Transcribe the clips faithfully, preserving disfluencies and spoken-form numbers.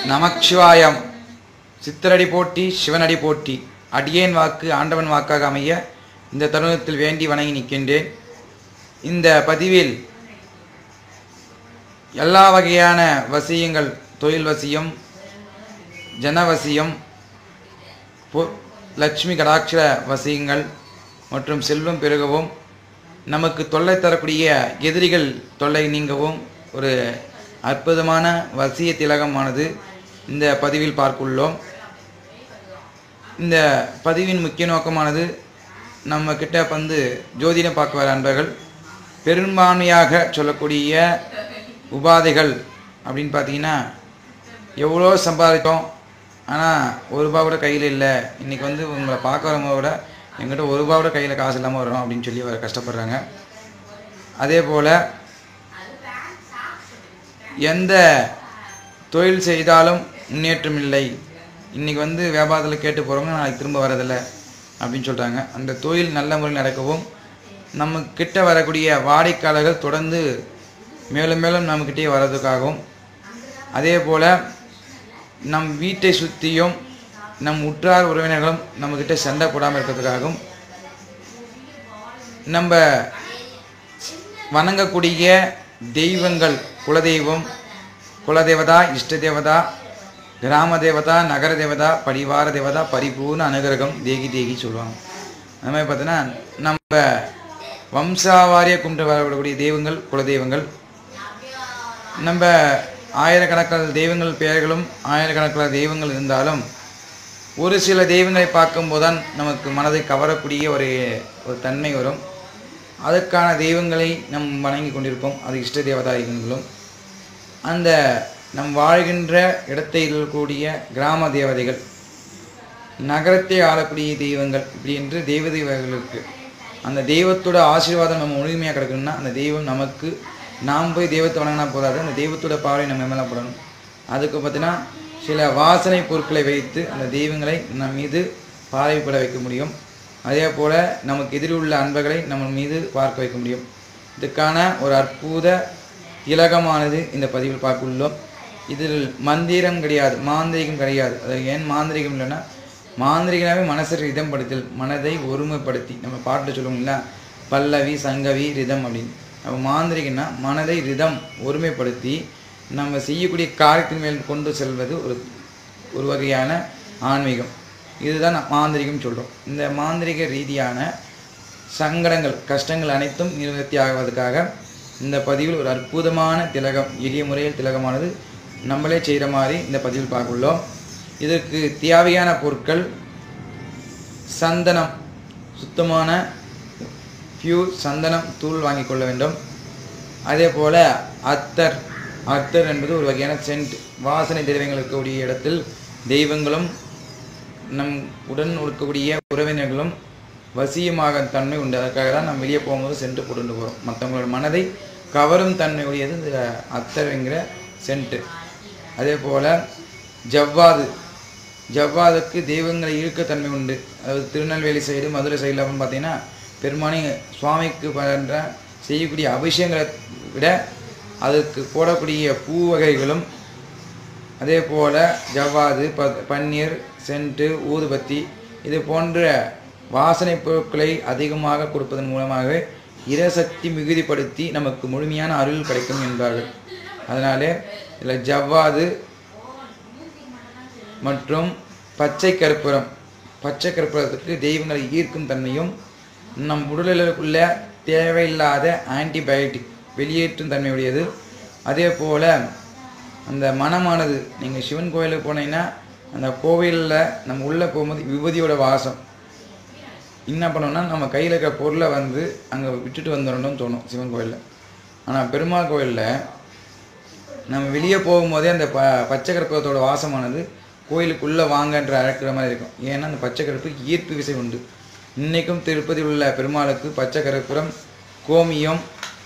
நமச்சிவாயம். சித்தரடி போட்டி, சிவனடி போட்டி. அடியேன் வாக்கு ஆண்டவன் வாக்காக அமைய இந்த தருணத்தில் வேண்டி வணங்கி நிற்கின்றேன். இந்த பதிவில் எல்லா வகையான வசியங்கள், தொழில் வசியம், ஜனவசியம், லட்சுமி கடாட்சர வசியங்கள் மற்றும் செல்வம் பெருகவும், நமக்கு தொல்லை தரக்கூடிய எதிரிகள் தொல்லை நீங்கவும் ஒரு அற்புதமான வசிய திலகமானது இந்த பதிவில் பார்க்குள்ளோம். இந்த பதிவின் முக்கிய நோக்கமானது, நம்ம கிட்ட வந்து ஜோதிடம் பார்க்க வர அன்பர்கள் பெரும்பான்மையாக சொல்லக்கூடிய உபாதைகள் அப்படின்னு பார்த்தீங்கன்னா, எவ்வளோ சம்பாதித்தோம் ஆனால் ஒரு ரூபா கூட கையில் இல்லை, இன்றைக்கி வந்து உங்களை பார்க்க வரவங்க விட எங்கிட்ட ஒரு ரூபா கூட கையில் காசு இல்லாமல் வரோம் அப்படின்னு சொல்லி வர கஷ்டப்படுறாங்க. அதே போல் எந்த தொழில் செய்தாலும் முன்னேற்றம் இல்லை, இன்றைக்கி வந்து வியாபாரத்தில் கேட்டு போகிறவங்க நாளைக்கு திரும்ப வரதில்லை அப்படின்னு சொல்கிறாங்க. அந்த தொழில் நல்ல முறையில் நடக்கவும், நம்ம கிட்ட வரக்கூடிய வாடிக்கையாளர்கள் தொடர்ந்து மேலும் மேலும் நம்மக்கிட்டே வர்றதுக்காகவும், அதே போல் நம் வீட்டை சுற்றியும் நம் உற்றார் உறவினர்களும் நம்மக்கிட்ட சண்டை போடாமல் இருக்கிறதுக்காகவும், நம்ம வணங்கக்கூடிய தெய்வங்கள், குலதெய்வம், குலதேவதா, இஷ்ட தேவதா, கிராம தேவதா, நகர தேவதா, பரிவார தேவதா, பரிபூர்ண அனுகிரகம் தேகி தேகி சொல்லுவாங்க. அது மாதிரி பார்த்தீங்கன்னா, நம்ம வம்சாவாரிய கும்பிட்டு வரக்கூடிய தெய்வங்கள், குலதெய்வங்கள், நம்ம ஆயிரக்கணக்கான தெய்வங்கள் பெயர்களும் ஆயிரக்கணக்கான தெய்வங்கள் இருந்தாலும் ஒரு சில தெய்வங்களை பார்க்கும்போது தான் நமக்கு மனதை கவரக்கூடிய ஒரு ஒரு தன்மை வரும். அதற்கான தெய்வங்களை நம் வணங்கி கொண்டிருப்போம். அது இஷ்ட தேவதாயங்களும், அந்த நம் வாழ்கின்ற இடத்தை இருக்கக்கூடிய கிராம தேவதைகள், நகரத்தை ஆளக்கூடிய தெய்வங்கள், இப்படி என்று தெய்வ தெய்வங்களுக்கு அந்த தெய்வத்தோட ஆசீர்வாதம் நம்ம முழுமையாக கிடைக்கணும்னா, அந்த தெய்வம் நமக்கு, நாம் போய் தெய்வத்தை வணங்கினா போதாது, அந்த தெய்வத்தோட பார்வை நம்ம மேலே போடணும். அதுக்கு பார்த்தீங்கன்னா சில வாசனை பொருட்களை வைத்து அந்த தெய்வங்களை நம் மீது பார்வைப்பட வைக்க முடியும். அதே போல் நமக்கு எதிரில் உள்ள அன்பர்களை நம்ம மீது பார்க்க வைக்க முடியும். இதுக்கான ஒரு அற்புத திலகமானது இந்த பதிவில் பார்க்க உள்ளோம். இதில் மந்திரம் கிடையாது, மாந்திரிகம் கிடையாது. அது ஏன் மாந்திரிகம் இல்லைன்னா, மாந்திரிகனாவே மனசை ரிதம்படுத்தல், மனதை ஒருமைப்படுத்தி, நம்ம பாட்டு சொல்லுவோம் இல்லை, பல்லவி சங்கவி ரிதம் அப்படின்னு. நம்ம மாந்திரிகன்னா மனதை ரிதம் ஒருமைப்படுத்தி நம்ம செய்யக்கூடிய காரியத்தின் மேல் கொண்டு செல்வது ஒரு ஒரு வகையான ஆன்மீகம். இதுதான் மாந்திரிகம் சொல்கிறோம். இந்த மாந்திரிக ரீதியான சங்கடங்கள், கஷ்டங்கள் அனைத்தும் நிவர்த்தி ஆகுவதற்காக இந்த பதிவில் ஒரு அற்புதமான திலகம், எளிய முறையில் திலகமானது நம்மளே செய்கிற மாதிரி இந்த பதிவில் பார்க்குள்ளோம். இதற்கு தேவையான பொருட்கள் சந்தனம், சுத்தமான பியூர் சந்தனம் தூள் வாங்கி கொள்ள வேண்டும். அதே போல் அத்தர், அத்தர் என்பது ஒரு வகையான சென்ட், வாசனை திரவியங்கள் இருக்கக்கூடிய இடத்தில் தெய்வங்களும் நம் உடன் இருக்கக்கூடிய உறவினர்களும் வசியமாக தன்மை உண்டு. அதற்காக தான் நம்ம வெளியே போகும்போது சென்ட்டு போட்டு போகிறோம். மற்றவங்களோட மனதை கவரும் தன்மை உடையது இந்த அத்தர்ங்கிற சென்ட்டு. அதே போல் ஜவ்வாது, ஜவ்வாதுக்கு தெய்வங்களை இழுக்கத்தன்மை உண்டு. அதாவது திருநெல்வேலி சைடு, மதுரை சைடில் அப்படின்னு பார்த்தீங்கன்னா, பெருமானி சுவாமிக்கு பண்ணுற செய்யக்கூடிய அபிஷேகங்களை விட அதுக்கு போடக்கூடிய பூ வகைகளும், அதே போல் ஜவ்வாது, ப பன்னீர், சென்ட்டு, ஊதுபத்தி, இது போன்ற வாசனை பொருட்களை அதிகமாக கொடுப்பதன் மூலமாக இரசக்தி மிகுதிப்படுத்தி நமக்கு முழுமையான அருள் கிடைக்கும் என்பார்கள். அதனாலே இதில் ஜவ்வாது மற்றும் பச்சை கற்பூரம், பச்சை கற்பூரத்துக்கு தெய்வங்களை ஈர்க்கும் தன்மையும், நம் உடலுக்குள்ள தேவையில்லாத ஆன்டிபயோட்டிக் வெளியேற்றும் தன்மையுடையது. அதே போல் அந்த மனமானது, நீங்கள் சிவன் கோயிலுக்கு போனீங்கன்னா அந்த கோவிலில் நம்ம உள்ளே போகும்போது விபூதியோட வாசம் என்ன பண்ணோம்னா, நம்ம கையில் இருக்கிற பொருளை வந்து அங்கே விட்டுட்டு வந்துடணும்னு தோணும் சிவன் கோயிலில். ஆனால் பெருமாள் கோயிலில் நம்ம வெளியே போகும்போதே அந்த ப பச்சை கற்பூரத்தோட வாசமானது கோயிலுக்குள்ளே வாங்கன்ற அழைக்கிற மாதிரி இருக்கும். ஏன்னா அந்த பச்சை கற்பூரத்துக்கு ஈர்ப்பு விசை உண்டு. இன்றைக்கும் திருப்பதியில் உள்ள பெருமாளுக்கு பச்சை கற்பூரம், கோமியம்,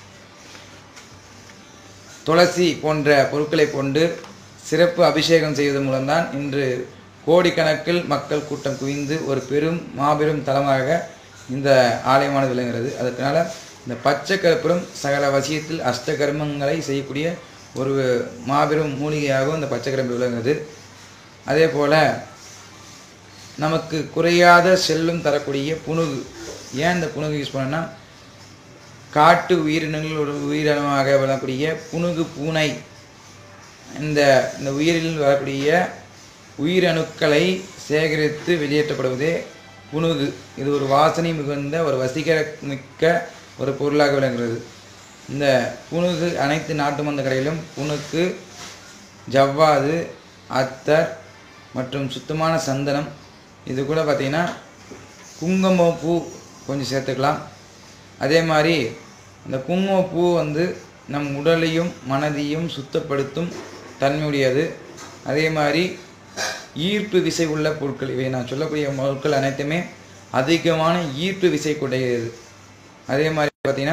துளசி போன்ற பொருட்களை கொண்டு சிறப்பு அபிஷேகம் செய்வதன் மூலம்தான் இன்று கோடிக்கணக்கில் மக்கள் கூட்டம் குவிந்து ஒரு பெரும் மாபெரும் தலமாக இந்த ஆலயமானது விளங்குகிறது. அதனால இந்த பச்சை கற்பூரம் சகல வசியத்தில் அஷ்ட கர்மங்களை செய்யக்கூடிய ஒரு மாபெரும் மூலிகையாகவும் இந்த பச்சை கிராம்பு விளங்குது. அதே போல் நமக்கு குறையாத செல்லும் தரக்கூடிய புணுகு. ஏன் இந்த புணுகு யூஸ் பண்ணோன்னா, காட்டு உயிரினங்கள் ஒரு உயிரினமாக வரக்கூடிய புணுகு பூனை இந்த இந்த உயிரில் வரக்கூடிய உயிரணுக்களை சேகரித்து வெளியேற்றப்படுவதே புணுகு. இது ஒரு வாசனை மிகுந்த ஒரு வசீகர மிக்க ஒரு பொருளாக விளங்குகிறது. இந்த புணுகு அனைத்து நாட்டு மருந்து கடையிலும் புணுக்கு, ஜவ்வாது, அத்தர் மற்றும் சுத்தமான சந்தனம், இது கூட பார்த்திங்கன்னா குங்குமப்பூ கொஞ்சம் சேர்த்துக்கலாம். அதே மாதிரி அந்த குங்குமப்பூ வந்து நம் உடலையும் மனதையும் சுத்தப்படுத்தும் தன்மையுடையது. அதே மாதிரி ஈர்ப்பு விசை உள்ள பொருட்கள், இவை நான் சொல்லக்கூடிய பொருட்கள் அனைத்துமே அதிகமான ஈர்ப்பு விசை கூடியது. அதே மாதிரி பார்த்திங்கன்னா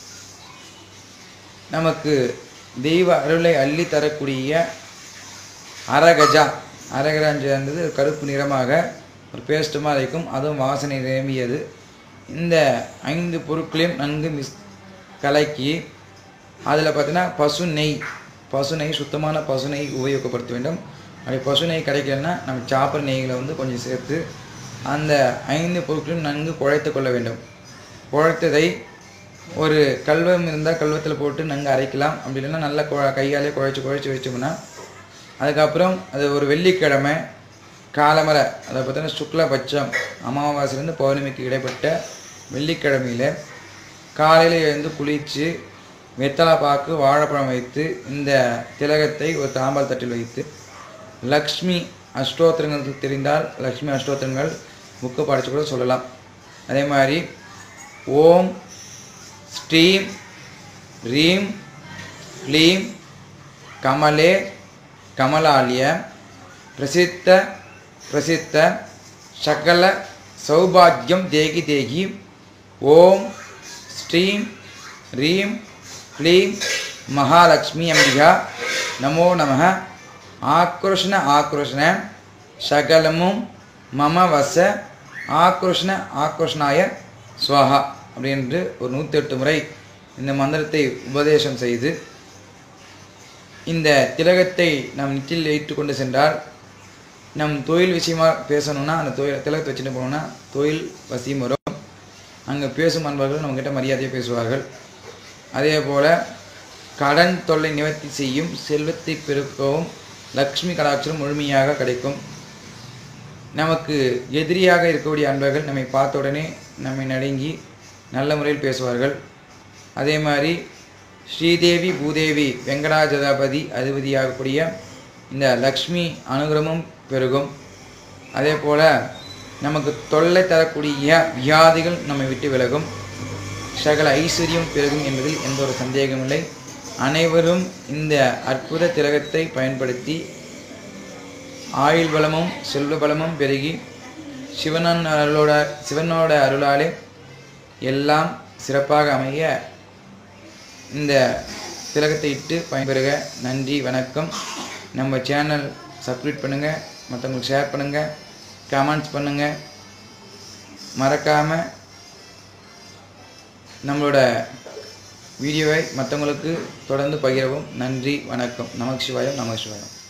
நமக்கு தெய்வ அருளை அள்ளி தரக்கூடிய அரகஜா. அரகஜான்றது கருப்பு நிறமாக ஒரு பேஸ்ட்டுமாக இருக்கும், அதுவும் வாசனை நிரம்பியது. இந்த ஐந்து பொருட்களையும் நன்கு மிஸ் கலக்கி அதில் பார்த்தீங்கன்னா பசு நெய் பசு நெய் சுத்தமான பசு நெய் உபயோகப்படுத்த வேண்டும். அப்படி பசு நெய் கிடைக்கலன்னா நம்ம சாப்பர் நெய்களை வந்து கொஞ்சம் சேர்த்து அந்த ஐந்து பொருட்களையும் நன்கு குழைத்து கொள்ள வேண்டும். குழைத்ததை ஒரு கல்வம் இருந்தால் கல்வத்தில் போட்டு நன்கு அரைக்கலாம். அப்படி இல்லைன்னா நல்லா கொ கையாலே குழைச்சி குழைச்சி வச்சோம்னா, அதுக்கப்புறம் அது ஒரு வெள்ளிக்கிழமை காலமரை, அதை பார்த்தீங்கன்னா சுக்லபட்சம் அமாவாசைலேருந்து பௌர்ணமிக்கு இடைப்பட்ட வெள்ளிக்கிழமையில் காலையில் எழுந்து குளித்து வெத்தலை பாக்கு வாழைப்பழம் வைத்து இந்த திலகத்தை ஒரு தாம்பால் தட்டில் வைத்து லக்ஷ்மி அஷ்டோத்திரங்கள் தெரிந்தால் லக்ஷ்மி அஷ்டோத்திரங்கள் புக்கு படித்து கூட சொல்லலாம். அதே மாதிரி ஓம் ஸ்ரீம் ரீம் க்ளீம் கமலே கமலாலிய பிரசித்த பிரசித்த சகல சௌபாகியம் தேகி தேகி ஓம் ஸ்ரீம் ரீம் க்ளீம் மகாலட்சுமி அம்பிகா நமோ நமः ஆக்ரோஷண ஆக்ரோஷண சகலமும் மம வச ஆக்ரோஷண ஆக்ரோஷனாய ஸ்வாஹா அப்படின்று ஒரு நூற்றி எட்டு முறை இந்த மந்திரத்தை உபதேசம் செய்து இந்த திலகத்தை நம் நெற்றியில் வைத்து கொண்டு சென்றால், நம் தொழில் விஷயமாக பேசணும்னா அந்த தொழில் திலகத்தை வச்சுட்டு போனோம்னா தொழில் வசியம் வரும். அங்கே பேசும் அன்பர்கள் நம்மக்கிட்ட மரியாதையாக பேசுவார்கள். அதே போல் கடன் தொல்லை நிவர்த்தி செய்யும், செல்வத்தை பெருக்கவும் லக்ஷ்மி கடாட்சம் முழுமையாக கிடைக்கும். நமக்கு எதிரியாக இருக்கக்கூடிய அன்பர்கள் நம்மை பார்த்த உடனே நம்மை நடுங்கி நல்ல முறையில் பேசுவார்கள். அதே மாதிரி ஸ்ரீதேவி பூதேவி வெங்கடாஜலபதி அதிபதியாகக்கூடிய இந்த லக்ஷ்மி அனுகிரகமும் பெருகும். அதே போல் நமக்கு தொல்லை தரக்கூடிய வியாதிகள் நம்மை விட்டு விலகும், சகல ஐஸ்வர்யம் பெருகும் என்பதில் எந்த ஒரு சந்தேகமில்லை. அனைவரும் இந்த அற்புத திலகத்தை பயன்படுத்தி ஆயுள் பலமும் செல்வ பலமும் பெருகி சிவனன் அருளோட சிவனோட அருளாலே எல்லாம் சிறப்பாக அமைய இந்த திலகத்தை இட்டு பயன்பெறுக. நன்றி, வணக்கம். நம்ம சேனல் சப்ஸ்கிரைப் பண்ணுங்கள், மற்றவங்களுக்கு ஷேர் பண்ணுங்கள், கமெண்ட்ஸ் பண்ணுங்கள். மறக்காமல் நம்மளோட வீடியோவை மற்றவங்களுக்கு தொடர்ந்து பகிரவும். நன்றி, வணக்கம். நமக் சிவாயம், நமக் சிவாயம்.